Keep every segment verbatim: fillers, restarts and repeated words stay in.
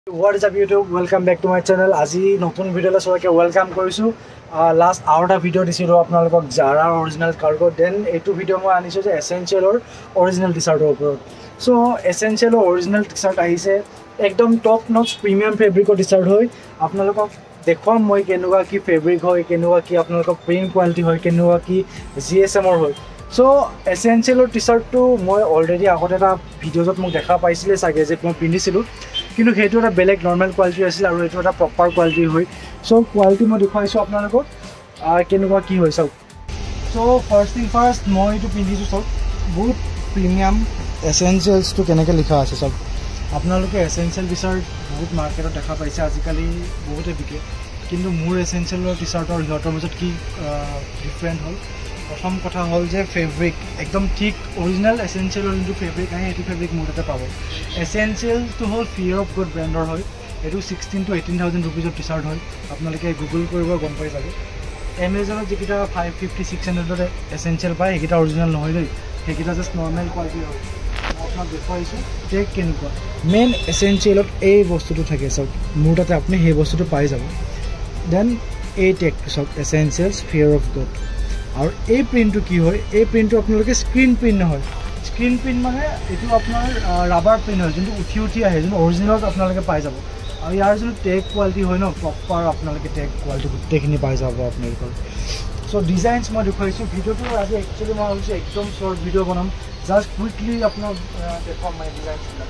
What is up YouTube? Welcome back to my channel. আজি নতুন ভিডিওলৈ সবাইকে ওয়েলকাম কৰিছো। লাষ্ট আউটা ভিডিও দিছিলো আপোনালোকক জাৰা অৰিজিনাল কাৰ্গো। দেন এইটো ভিডিও মই আনিছো যে এসেনশিয়েলৰ অৰিজিনাল টি-শাৰ্টৰ ওপৰত। সো এসেনশিয়েলৰ অৰিজিনাল টি-শাৰ্ট আহিছে একদম টপ নচ প্ৰিমিয়াম ফেব্ৰিকৰ টি-শাৰ্ট হয়। আপোনালোকক দেখুৱাম মই কেনেকুৱা কি ফেব্ৰিক হয়, কেনেকুৱা কি আপোনালোকক প্ৰিন্ট কোৱালিটি হয়, কেনেকুৱা কি জিএছএমৰ হয়। সো এসেনশিয়েলৰ টি-শাৰ্টটো মই অলৰেডি আগতে এটা ভিডিঅ'ত মোক দেখা পাইছিলে চাগে যে মই পিন্ধিছিলোঁ, কিন্তু সেইটো এটা বেলেগ নৰ্মেল কোৱালিটি আছিল আৰু এইটো এটা প্ৰপাৰ কোৱালিটি হয়। সো কোৱালিটি মই দেখুৱাইছোঁ আপোনালোকক কেনেকুৱা কি হয় চাওক। সো ফাৰ্ষ্ট থিং ফাৰ্ষ্ট মই এইটো পিন্ধিছোঁ চাওক, বহুত প্ৰিমিয়াম এসেনশিয়েলছটো কেনেকৈ লিখা আছে চাওক। আপোনালোকে এসেনশিয়েল টি চাৰ্ট বহুত মাৰ্কেটত দেখা পাইছে, আজিকালি বহুতে বিকে, কিন্তু মোৰ এসেনশিয়েলৰ টি চাৰ্টৰ সিহঁতৰ মাজত কি ডিফাৰেণ্ট হ'ল। প্ৰথম কথা হ'ল যে ফেব্ৰিক একদম ঠিক অৰিজিনেল এসেনশিয়েলৰ যোনটো ফেব্ৰিক আহে সেইটো ফেব্ৰিক মোৰ তাতে পাব। এসেনশিয়েলটো হ'ল ফিয়াৰ অফ গুড ব্ৰেণ্ডৰ হয়। এইটো ছিক্সটিন টু এইটিন থাউজেণ্ড ৰুপিজৰ টি চাৰ্ট হয়। আপোনালোকে গুগল কৰিব গম পাই যাব। এমেজনত যিকেইটা ফাইভ ফিফটি ছিক্স হাণ্ড্ৰেডত এসেনশিয়েল পায় সেইকেইটা অৰিজিনেল নহয় দেই, সেইকেইটা জাষ্ট নৰ্মেল কোৱালিটি হয়। মই আপোনাক দেখুৱাইছোঁ যে কেনেকুৱা মেইন এসেনশিয়েলত এই বস্তুটো থাকে চাওক, মোৰ তাতে আপুনি সেই বস্তুটো পাই যাব। দেন এই টেগটো চাওক, এসেনশিয়েলছ ফিয়াৰ অফ গুড। আৰু এই প্ৰিণ্টটো কি হয়, এই প্ৰিণ্টটো আপোনালোকে স্ক্ৰীণ প্ৰিণ্ট নহয়। স্ক্ৰীণ প্ৰিণ্ট মানে এইটো আপোনাৰ ৰাবাৰ প্ৰিণ্ট হয়, যোনটো উঠি উঠি আহে, যোনটো অৰিজিনেলত আপোনালোকে পাই যাব। আৰু ইয়াৰ যোনটো টেগ কোৱালিটি হয় ন, প্ৰপাৰ আপোনালোকে টেগ কোৱালিটি গোটেইখিনি পাই যাব আপোনালোকৰ। চ' ডিজাইনছ মই দেখুৱাইছোঁ। ভিডিঅ'টো আজি একচুৱেলি মই ভাবিছোঁ একদম শ্বৰ্ট ভিডিঅ' বনাম, জাষ্ট কুইকলি আপোনাক দেখুৱাম মানে ডিজাইনছবিলাক।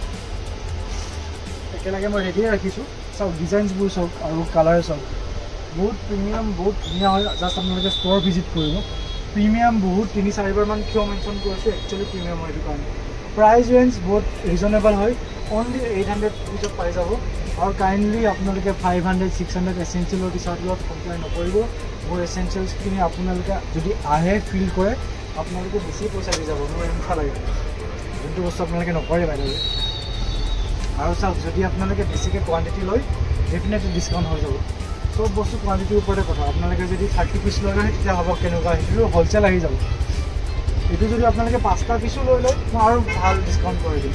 একেলগে মই ৰেডিয়ে ৰাখিছোঁ। চাওক ডিজাইনছবোৰ চাওক আৰু কালাৰ চাওক, বহুত প্ৰিমিয়াম, বহুত ধুনীয়া হয়। জাষ্ট আপোনালোকে ষ্ট'ৰ ভিজিট কৰিব। প্ৰিমিয়াম বহুত তিনি চাৰিবাৰমান কিয় মেনশ্যন কৰিছোঁ, একচুৱেলি প্ৰিমিয়াম হয় এইটো কাৰণে। প্ৰাইচ ৰেঞ্জ বহুত ৰিজনেবল হয়, অনলি এইট হাণ্ড্ৰেড ৰুপিজত পাই যাব। আৰু কাইণ্ডলি আপোনালোকে ফাইভ হাণ্ড্ৰেড ছিক্স হাণ্ড্ৰেড এসেনশিয়েলৰ টি চাৰ্টৰ লগত কম্পেয়াৰ নকৰিব। মোৰ এসেনশিয়েলছখিনি আপোনালোকে যদি আহে ফিল কৰে, আপোনালোকে বেছি পইচা দি যাব, মোৰ এনেকুৱা লাগে। যোনটো বস্তু আপোনালোকে নকৰে বাইদেউ। আৰু চাওক, যদি আপোনালোকে বেছিকৈ কোৱাণ্টিটি লয় ডেফিনেটলি ডিছকাউণ্ট হৈ যাব। চব বস্তু কোৱালিটিৰ ওপৰতে কথা। আপোনালোকে যদি থাৰ্টি পিচ লৈ লয় তেতিয়া হ'ব কেনেকুৱা, সেইটো হ'লচেল আহি যাব। এইটো যদি আপোনালোকে পাঁচটা পিচো লৈ লয় মই আৰু ভাল ডিছকাউণ্ট কৰি দিম।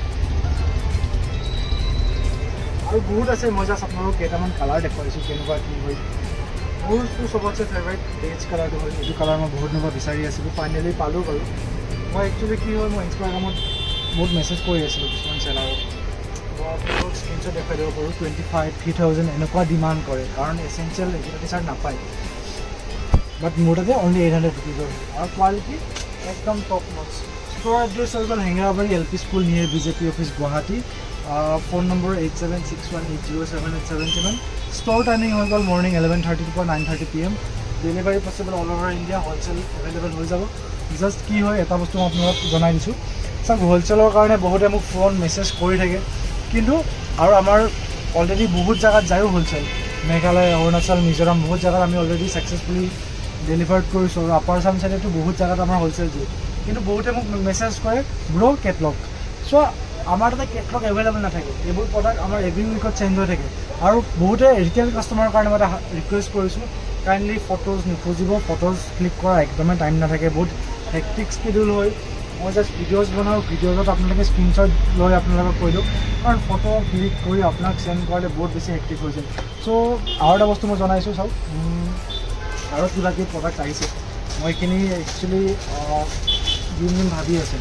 আৰু বহুত আছে, মই জাষ্ট আপোনালোকক কেইটামান কালাৰ দেখুৱাইছোঁ কেনেকুৱা কি হয়। মোৰটো চবতছে ফেভৰেট বেজ কালাৰটো হয়। এইটো কালাৰ মই বহুত দিনৰ বিচাৰি আছিলোঁ, ফাইনেলি পালোঁ বাৰু। মই একচুৱেলি কি হয়, মই ইনষ্টাগ্ৰামত বহুত মেছেজ কৰি আছিলোঁ কিছুমান চেলাৰক, মই আপোনালোকক স্ক্ৰীনশ্বট দেখাই দিব পাৰোঁ। টুৱেণ্টি ফাইভ থ্ৰী থাউজেণ্ড এনেকুৱা ডিমাণ্ড কৰে, কাৰণ এসেনশিয়েল এইকেইটা টি চাৰ্ট নাপায়। বাট মোৰ তাতে অনলি এইট হাণ্ড্ৰেড ৰুপিজৰ হয় আৰু কোৱালিটি একদম টপ নচ। ষ্ট'ৰ এড্ৰেছ হৈ গ'ল Hengrabari L P school near BJP office Guwahati. Phone number eight seven six one eight zero' seven eight seven seven. ষ্ট'ৰ টাইমিং হৈ গ'ল মৰ্ণিং ইলেভেন থাৰ্টিৰ পৰা nine thirty P M. Delivery possible all over India, wholesale available হৈ যাব। Just কি হয় এটা বস্তু মই আপোনালোকক জনাই দিছোঁ চাওক, হ'লচেলৰ কাৰণে বহুতে মোক ফোন মেছেজ কৰি থাকে, কিন্তু আৰু আমাৰ অলৰেডি বহুত জেগাত যায়ো হ'লচেল, মেঘালয়, অৰুণাচল, মিজোৰাম বহুত জেগাত আমি অলৰেডি ছাকচেছফুলি ডেলিভাৰ্ড কৰিছোঁ। আৰু আপাৰ আছাম চাইডেতো বহুত জেগাত আমাৰ হ'লচেল দিয়ে, কিন্তু বহুতে মোক মেছেজ কৰে ব্ৰ' কেটলগ। চ' আমাৰ তাতে কেটলগ এভেইলেবল নাথাকে, এইবোৰ প্ৰডাক্ট আমাৰ এভৰি উইকত চেঞ্জ হৈ থাকে। আৰু বহুতে ৰিটেইল কাষ্টমাৰৰ কাৰণে মই এটা ৰিকুৱেষ্ট কৰিছোঁ, কাইণ্ডলি ফটোজ নুখুজিব, ফটোজ ক্লিক কৰা একদমেই টাইম নাথাকে, বহুত হেক্টিক স্কেডিউল হয়। মই জাষ্ট ভিডিঅ'জ বনাওঁ, ভিডিঅ'জত আপোনালোকে স্ক্ৰীনশ্বট লৈ আপোনালোকক কৈ দিওঁ, কাৰণ ফটো ক্লিক কৰি আপোনাক চেণ্ড কৰিলে বহুত বেছি হেক্টিক হৈ যায়। চ' আৰু এটা বস্তু মই জনাইছোঁ চাওক, আৰু কিবা কিবি প্ৰডাক্ট আহিছে, মই এইখিনি একচুৱেলি দিম দিম ভাবি আছোঁ।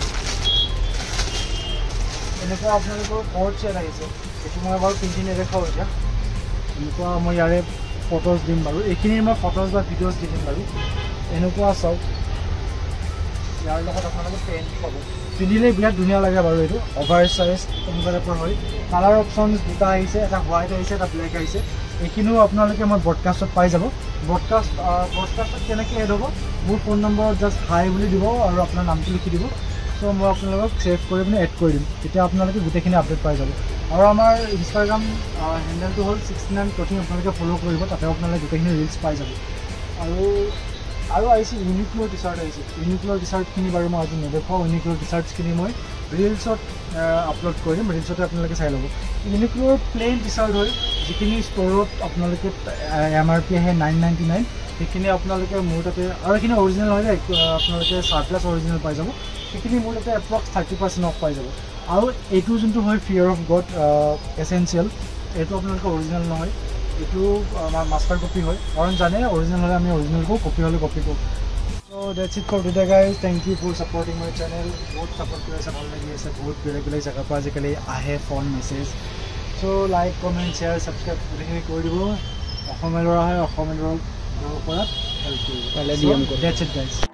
এনেকুৱা আপোনালোকৰ কৰ্ট ছেট আহিছে, এইটো মই বাৰু পিন্ধি নেদেখাওঁ এতিয়া। এনেকুৱা মই ইয়াৰে ফটোজ দিম বাৰু, এইখিনিৰ মই ফটোজ বা ভিডিঅ'জ দি দিম বাৰু। এনেকুৱা চাওক, ইয়াৰ লগত আপোনালোকে পেণ্ট পাব, পিন্ধিলে বিৰাট ধুনীয়া লাগে বাৰু। এইটো অভাৰচাইজ এনেকুৱা টাইপৰ হয়। কালাৰ অপশ্যনছ দুটা আহিছে, এটা হোৱাইট আহিছে, এটা ব্লেক আহিছে। এইখিনিও আপোনালোকে মই ব্ৰডকাষ্টত পাই যাব। ব্ৰডকাষ্ট ব্ৰডকাষ্টত কেনেকৈ এড হ'ব, মোৰ ফোন নম্বৰত জাষ্ট হাই বুলি দিব আৰু আপোনাৰ নামটো লিখি দিব। চ' মই আপোনালোকক ছেভ কৰি পিনে এড কৰি দিম, তেতিয়া আপোনালোকে গোটেইখিনি আপডেট পাই যাব। আৰু আমাৰ ইনষ্টাগ্ৰাম হেণ্ডেলটো হ'ল ছিক্সটি নাইন ক্লথিং, আপোনালোকে ফ'ল' কৰিব, তাতে আপোনালোকে গোটেইখিনি ৰিলছ পাই যাব। আৰু আৰু আহিছে ইউনিক্লোৰ টি চাৰ্ট আহিছে। ইউনিক্লোৰ টি চাৰ্টখিনি বাৰু মই আজি নেদেখাওঁ, ইউনিক্লোৰ টি চাৰ্টছখিনি মই ৰিলছত আপলোড কৰি দিম, ৰিলছতে আপোনালোকে চাই ল'ব। ইউনিক্লোৰ প্লেইন টি চাৰ্ট হয়, যিখিনি ষ্ট'ৰত আপোনালোকে এম আৰ পি আহে নাইন নাইণ্টি নাইন, সেইখিনি আপোনালোকে মোৰ তাতে, আৰু এইখিনি অৰিজিনেল হয়, আপোনালোকে চাৰ্প্লাছ অৰিজিনেল পাই যাব। সেইখিনি মোৰ তাতে এপ্ৰক্স থাৰ্টি পাৰ্চেণ্ট অফ পাই যাব। আৰু এইটো যোনটো হয় ফিয়াৰ অফ গড এসেনশিয়েল, এইটো আপোনালোকে অৰিজিনেল নহয়, এইটো আমাৰ মাষ্টাৰ কপি হয়, কাৰণ জানে অৰিজিনেল হ'লে আমি অৰিজিনেল কওঁ, কপি হ'লে কপি কওঁ। So' that's it for today guys, thank you for supporting my channel. বহুত ছাপৰ্ট কৰি আছে, ভাল লাগি আছে, বহুত বেলেগ বেলেগ জেগাৰ পৰা আজিকালি আহে phone message. So' like comment share subscribe গোটেইখিনি কৰি দিব। অসমীয়া ল'ৰা হয়, অসমীয়া ল'ৰাক কৰাত হেল্প কৰিব। That's it guys.